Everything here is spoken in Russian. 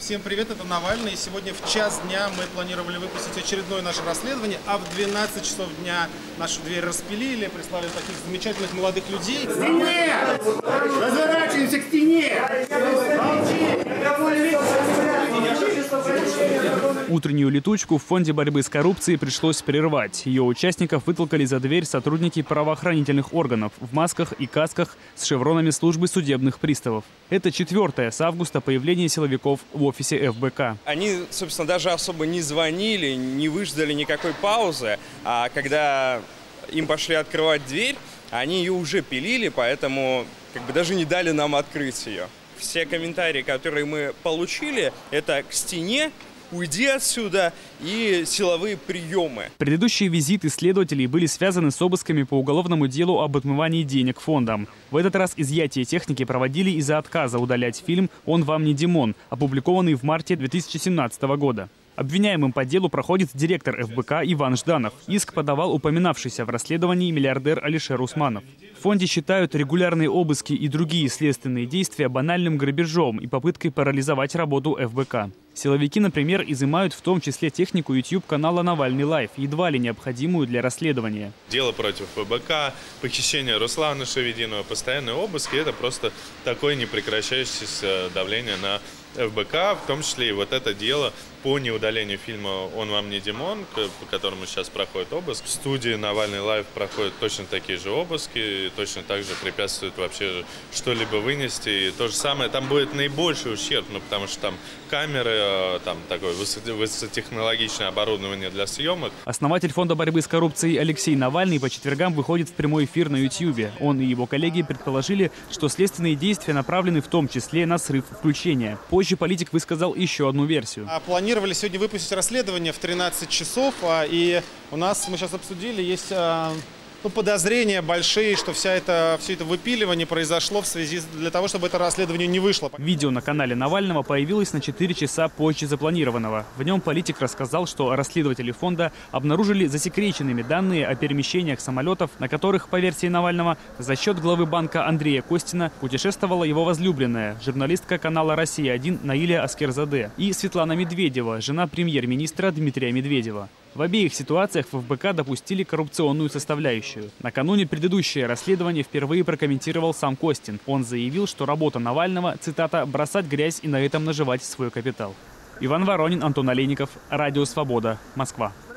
Всем привет, это Навальный. Сегодня в час дня мы планировали выпустить очередное наше расследование, а в 12 часов дня нашу дверь распилили, прислали таких замечательных молодых людей. К стене! Разворачиваемся к стене! Утреннюю летучку в фонде борьбы с коррупцией пришлось прервать. Ее участников вытолкали за дверь сотрудники правоохранительных органов в масках и касках с шевронами службы судебных приставов. Это 4-е с августа появление силовиков в офисе ФБК. Они, собственно, даже особо не звонили, не выждали никакой паузы, а когда им пошли открывать дверь, они ее уже пилили, поэтому даже не дали нам открыть ее. Все комментарии, которые мы получили, это к стене, уйди отсюда и силовые приемы. Предыдущие визиты следователей были связаны с обысками по уголовному делу об отмывании денег фондом. В этот раз изъятие техники проводили из-за отказа удалять фильм «Он вам не Димон», опубликованный в марте 2017 года. Обвиняемым по делу проходит директор ФБК Иван Жданов. Иск подавал упоминавшийся в расследовании миллиардер Алишер Усманов. В фонде считают регулярные обыски и другие следственные действия банальным грабежом и попыткой парализовать работу ФБК. Силовики, например, изымают в том числе технику YouTube-канала «Навальный Лайв», едва ли необходимую для расследования. Дело против ФБК, похищение Руслана Шевединова, постоянные обыски – это просто такое непрекращающееся давление на ФБК, в том числе и вот это дело по неудалению фильма «Он вам не Димон», по которому сейчас проходит обыск. В студии «Навальный Лайв» проходят точно такие же обыски, точно так же препятствуют вообще что-либо вынести. И то же самое, там будет наибольший ущерб, потому что там камеры, там такое высокотехнологичное оборудование для съемок. Основатель фонда борьбы с коррупцией Алексей Навальный по четвергам выходит в прямой эфир на YouTube. Он и его коллеги предположили, что следственные действия направлены в том числе на срыв включения. Позже политик высказал еще одну версию. Планировали сегодня выпустить расследование в 13 часов, и у нас, мы сейчас обсудили, есть подозрения большие, что все это выпиливание произошло в связи для того, чтобы это расследование не вышло. Видео на канале Навального появилось на 4 часа позже запланированного. В нем политик рассказал, что расследователи фонда обнаружили засекреченными данные о перемещениях самолетов, на которых, по версии Навального, за счет главы банка Андрея Костина путешествовала его возлюбленная, журналистка канала «Россия-1» Наиля Аскерзаде, и Светлана Медведева, жена премьер-министра Дмитрия Медведева. В обеих ситуациях в ФБК допустили коррупционную составляющую. Накануне предыдущее расследование впервые прокомментировал сам Костин. Он заявил, что работа Навального, цитата, «бросать грязь и на этом наживать свой капитал». Иван Воронин, Антон Олейников, Радио Свобода, Москва.